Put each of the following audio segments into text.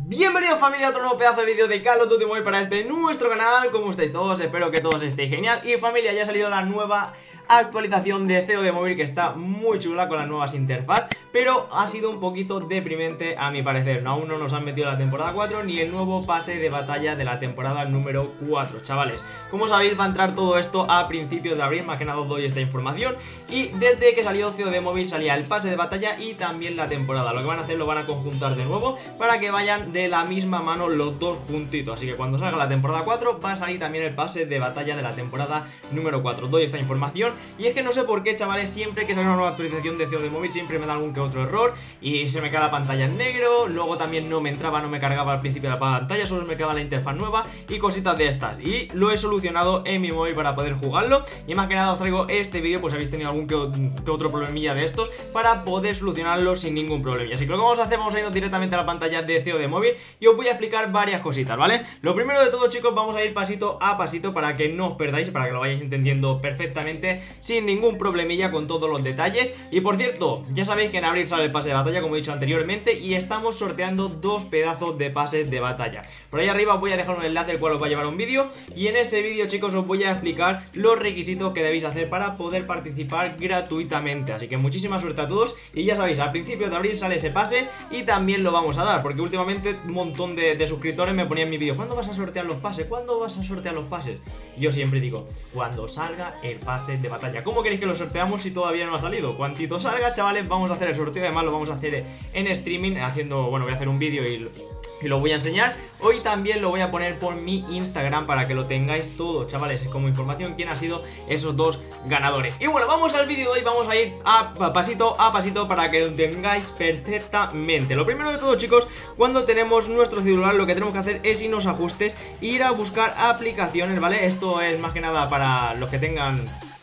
Bienvenidos familia a otro nuevo pedazo de vídeo de Call of Duty Mobile para nuestro canal. ¿Cómo estáis todos? Espero que todos estéis genial. Y familia, ya ha salido la nueva actualización de COD Mobile, que está muy chula con las nuevas interfaz, pero ha sido un poquito deprimente a mi parecer. Aún no nos han metido la temporada 4 ni el nuevo pase de batalla de la temporada número 4, chavales. Como sabéis, va a entrar todo esto a principios de abril, más que nada os doy esta información. Y desde que salió COD Mobile salía el pase de batalla y también la temporada. Lo que van a hacer, lo van a conjuntar de nuevo para que vayan de la misma mano los dos puntitos. Así que cuando salga la temporada 4 va a salir también el pase de batalla de la temporada número 4. Os doy esta información. Y es que no sé por qué, chavales, siempre que sale una nueva actualización de COD Mobile siempre me da algún que otro error y se me cae la pantalla en negro. Luego también no me entraba, no me cargaba al principio de la pantalla, solo me quedaba la interfaz nueva y cositas de estas. Y lo he solucionado en mi móvil para poder jugarlo. Y más que nada os traigo este vídeo, pues habéis tenido algún que otro problemilla de estos, para poder solucionarlo sin ningún problema. Así que lo que vamos a hacer, vamos a irnos directamente a la pantalla de COD Mobile y os voy a explicar varias cositas, ¿vale? Lo primero de todo, chicos, vamos a ir pasito a pasito para que no os perdáis, para que lo vayáis entendiendo perfectamente sin ningún problemilla, con todos los detalles. Y por cierto, ya sabéis que en abril sale el pase de batalla, como he dicho anteriormente, y estamos sorteando dos pedazos de pases de batalla. Por ahí arriba os voy a dejar un enlace el cual os va a llevar a un vídeo, y en ese vídeo, chicos, os voy a explicar los requisitos que debéis hacer para poder participar gratuitamente. Así que muchísima suerte a todos. Y ya sabéis, al principio de abril sale ese pase y también lo vamos a dar, porque últimamente un montón de suscriptores me ponían en mi vídeo: ¿cuándo vas a sortear los pases? ¿Cuándo vas a sortear los pases? Y yo siempre digo: cuando salga el pase de batalla. ¿Cómo queréis que lo sorteamos si todavía no ha salido? Cuantito salga, chavales, vamos a hacer el sorteo. Además lo vamos a hacer en streaming, haciendo, bueno, voy a hacer un vídeo y lo voy a enseñar. Hoy también lo voy a poner por mi Instagram para que lo tengáis todo, chavales, como información, quién ha sido esos dos ganadores. Y bueno, vamos al vídeo de hoy, vamos a ir pasito a pasito para que lo tengáis perfectamente. Lo primero de todo, chicos, cuando tenemos nuestro celular, lo que tenemos que hacer es irnos a ajustes, ir a buscar aplicaciones, ¿vale? Esto es más que nada para los que tengan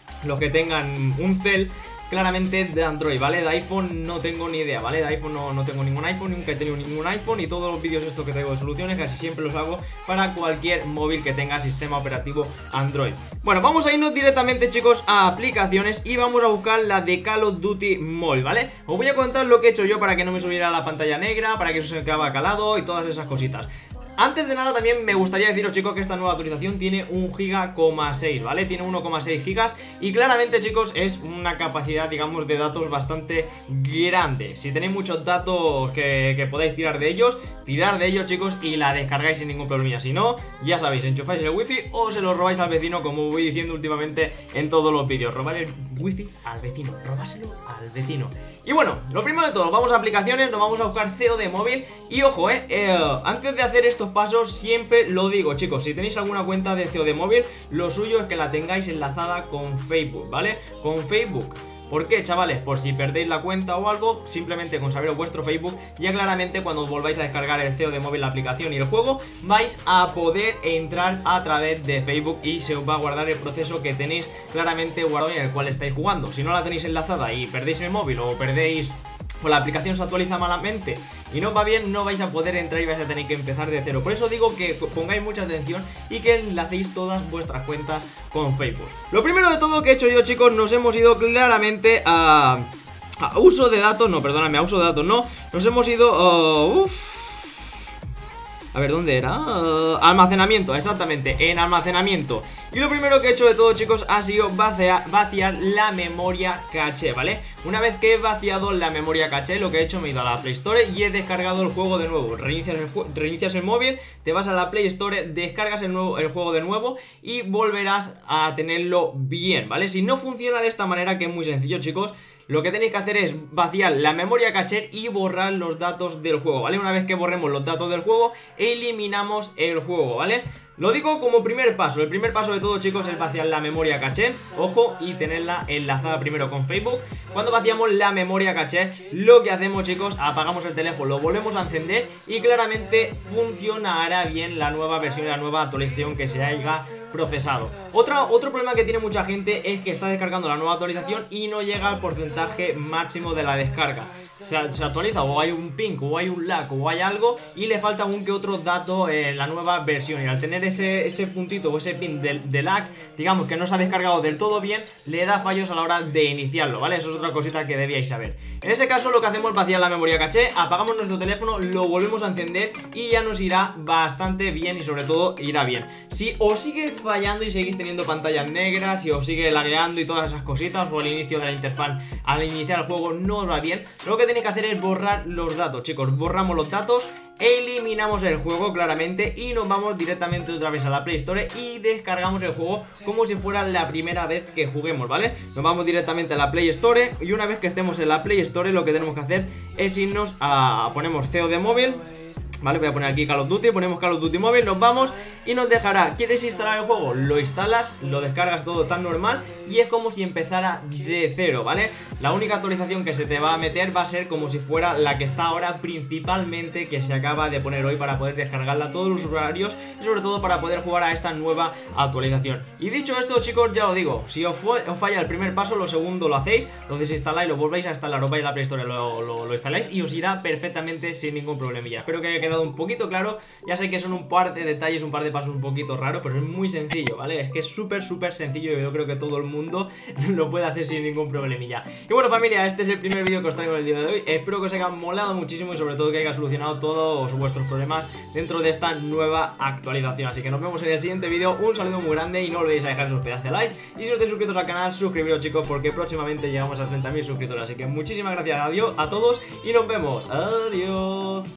un cel claramente de Android, ¿vale? De iPhone no tengo ni idea, ¿vale? De iPhone no tengo ningún iPhone, nunca he tenido ningún iPhone, y todos los vídeos estos que traigo de soluciones casi siempre los hago para cualquier móvil que tenga sistema operativo Android. Bueno, vamos a irnos directamente, chicos, a aplicaciones y vamos a buscar la de Call of Duty Mobile, ¿vale? Os voy a contar lo que he hecho yo para que no me subiera la pantalla negra, para que eso se quedaba calado y todas esas cositas. Antes de nada, también me gustaría deciros, chicos, que esta nueva actualización tiene 1,6 GB, ¿vale? Tiene 1,6 GB y claramente, chicos, es una capacidad, digamos, de datos bastante grande. Si tenéis muchos datos que podáis tirar de ellos, chicos, y la descargáis sin ningún problema. Si no, ya sabéis, enchufáis el wifi o se lo robáis al vecino, como voy diciendo últimamente en todos los vídeos. Robar el wifi al vecino, robáselo al vecino. Y bueno, lo primero de todo, vamos a aplicaciones, nos vamos a buscar COD Mobile. Y ojo, antes de hacer estos pasos, siempre lo digo, chicos, si tenéis alguna cuenta de COD Mobile, lo suyo es que la tengáis enlazada con Facebook, ¿vale? Con Facebook. ¿Por qué, chavales? Por si perdéis la cuenta o algo, simplemente con saber vuestro Facebook, ya claramente cuando os volváis a descargar el COD Mobile, la aplicación y el juego, vais a poder entrar a través de Facebook y se os va a guardar el proceso que tenéis claramente guardado y en el cual estáis jugando. Si no la tenéis enlazada y perdéis el móvil o perdéis, o la aplicación se actualiza malamente y no va bien, no vais a poder entrar y vais a tener que empezar de cero. Por eso digo que pongáis mucha atención y que enlacéis todas vuestras cuentas con Facebook. Lo primero de todo que he hecho yo, chicos, nos hemos ido claramente a uso de datos, no, perdóname, a uso de datos no, nos hemos ido a ver, ¿dónde era? Almacenamiento, exactamente, en almacenamiento. Y lo primero que he hecho de todo, chicos, ha sido vaciar la memoria caché, ¿vale? Una vez que he vaciado la memoria caché, lo que he hecho, me he ido a la Play Store y he descargado el juego de nuevo. Reinicias el móvil, te vas a la Play Store, descargas el juego de nuevo y volverás a tenerlo bien, ¿vale? Si no funciona de esta manera, que es muy sencillo, chicos, lo que tenéis que hacer es vaciar la memoria caché y borrar los datos del juego, ¿vale? Una vez que borremos los datos del juego, eliminamos el juego, ¿vale? Lo digo como primer paso. El primer paso de todo, chicos, es vaciar la memoria caché, ojo, y tenerla enlazada primero con Facebook. Cuando vaciamos la memoria caché, lo que hacemos, chicos, apagamos el teléfono, lo volvemos a encender y claramente funcionará bien la nueva versión y la nueva actualización que se haya procesado. Otro problema que tiene mucha gente es que está descargando la nueva actualización y no llega al porcentaje máximo de la descarga. se actualiza o hay un ping o hay un lag o hay algo y le falta un que otro dato en la nueva versión, y al tener ese puntito o ese ping de lag, digamos que no se ha descargado del todo bien, le da fallos a la hora de iniciarlo, ¿vale? Eso es otra cosita que debíais saber. En ese caso lo que hacemos es vaciar la memoria caché, apagamos nuestro teléfono, lo volvemos a encender y ya nos irá bastante bien, y sobre todo irá bien. Si os sigue fallando y seguís teniendo pantallas negras, si os sigue lagueando y todas esas cositas, o al inicio de la interfaz, al iniciar el juego no os va bien, lo que tenéis que hacer es borrar los datos, chicos. Borramos los datos, eliminamos el juego claramente y nos vamos directamente otra vez a la Play Store y descargamos el juego como si fuera la primera vez que juguemos, ¿vale? Nos vamos directamente a la Play Store y una vez que estemos en la Play Store lo que tenemos que hacer es irnos a... ponemos COD móvil, ¿vale? Voy a poner aquí Call of Duty, ponemos Call of Duty móvil, nos vamos y nos dejará, ¿quieres instalar el juego? Lo instalas, lo descargas todo tan normal y es como si empezara de cero, ¿vale? La única actualización que se te va a meter va a ser como si fuera la que está ahora, principalmente, que se acaba de poner hoy para poder descargarla a todos los usuarios y sobre todo para poder jugar a esta nueva actualización. Y dicho esto, chicos, ya os digo, si os falla el primer paso, lo segundo lo hacéis, lo desinstaláis, lo volvéis a instalar, os vais a la Play Store, lo instaláis y os irá perfectamente sin ningún problemilla. Espero que haya quedado un poquito claro. Ya sé que son un par de detalles, un par de pasos un poquito raros, pero es muy sencillo, ¿vale? Es que es súper sencillo y yo creo que todo el mundo lo puede hacer sin ningún problemilla. Y bueno, familia, este es el primer vídeo que os traigo en el día de hoy. Espero que os haya molado muchísimo y sobre todo que haya solucionado todos vuestros problemas dentro de esta nueva actualización. Así que nos vemos en el siguiente vídeo. Un saludo muy grande y no olvidéis a dejar esos pedazos de like. Y si no estáis suscritos al canal, suscribiros, chicos, porque próximamente llegamos a 30.000 suscriptores. Así que muchísimas gracias, adiós a todos y nos vemos. Adiós.